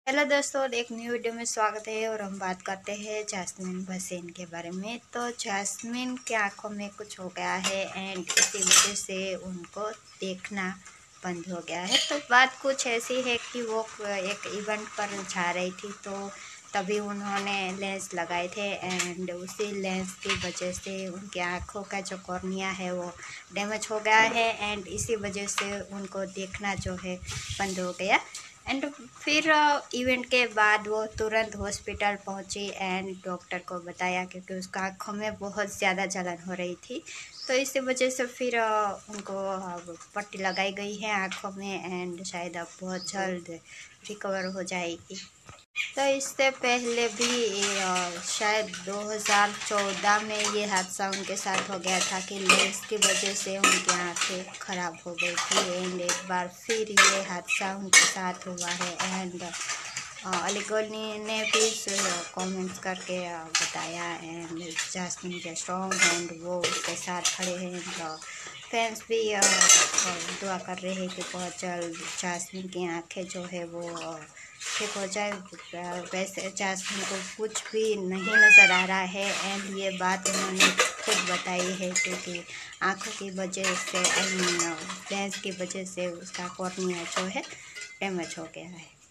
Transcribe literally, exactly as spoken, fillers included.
Hello दोस्तों, एक new video में स्वागत है और हम बात करते हैं जैस्मिन भसीन के बारे में। तो जैस्मिन के आंखों में कुछ हो गया है एंड इसी वजह से उनको देखना बंद हो गया है। तो बात कुछ ऐसी है कि वो एक इवेंट पर जा रही थी, तो तभी उन्होंने लेंस लगाए थे एंड उसी लेंस की वजह से उनकी आँखों का जो कॉर्निया है वो डैमेज हो गया है एंड इसी वजह से उनको देखना जो है बंद हो गया। एंड फिर इवेंट के बाद वो तुरंत हॉस्पिटल पहुंची एंड डॉक्टर को बताया, क्योंकि उसका आँखों में बहुत ज़्यादा जलन हो रही थी। तो इसी वजह से फिर अ, उनको अब पट्टी लगाई गई है आँखों में एंड शायद अब बहुत जल्द रिकवर हो जाएगी। तो इससे पहले भी अ, शायद दो हज़ार चौदह में ये हादसा उनके साथ हो गया था कि लेंस की वजह से उनकी आंखें ख़राब हो गई थी एंड एक बार फिर ये हादसा उनके साथ हुआ है। एंड अली गोनी ने भी कमेंट्स करके अ, बताया and Jasmine is strong and वो उसके साथ खड़े हैं। फैंस भी अ, अ, दुआ कर रहे हैं कि बहुत जल्द जैस्मिन की आंखें जो है वो अ, ठीक हो जाए। अ, वैसे जैस्मिन को कुछ भी नहीं नज़र आ रहा है एंड ये बात उन्होंने खुद बताई है, क्योंकि आँखों की वजह से लेंस की वजह से उसका कॉर्निया जो है डैमेज हो गया है।